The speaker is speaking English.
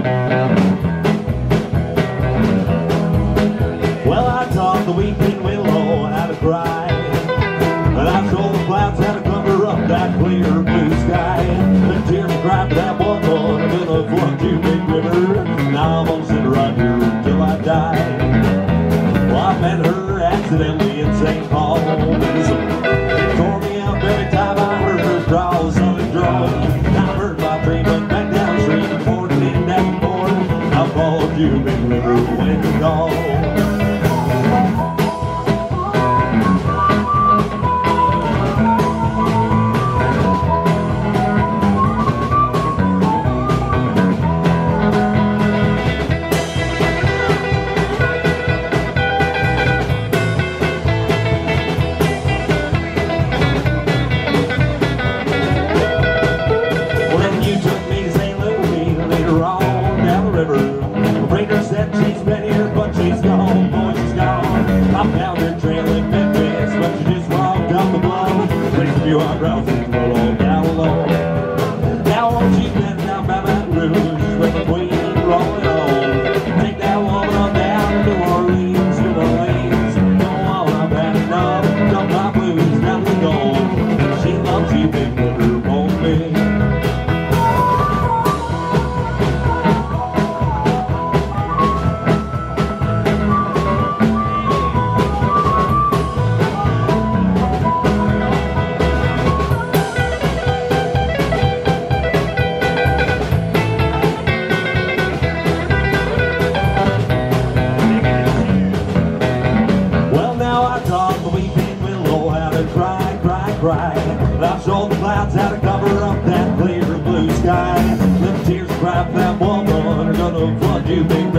Well, I taught the weeping willow how to cry, and I showed the clouds how to cover up that clear blue sky. The tears cried for that one woman, and then I flood you, big river. Now I'm gonna sit right here until I die. Well, I met her accidentally in St. Paul. It tore me up every time I heard her draw a southern drawl. I heard my train went back down the street and poured it in that board. I followed you, big river, when you called. She's been here, but she's gone, boy, she's gone. I found her trail in Memphis, but she just walked up the blow. Raised a few eyebrows and rolled on down low. Now won't you bend down by Baton Rouge with the queen rolling on? Take that woman on down to New Orleans, New Orleans. Don't want I've had enough, dump my blues down the gold. She loves you, big river, won't me? Cry, cry, cry. I showed the clouds how to cover up that clear blue sky. Them tears cry for that woman are gonna flood you, big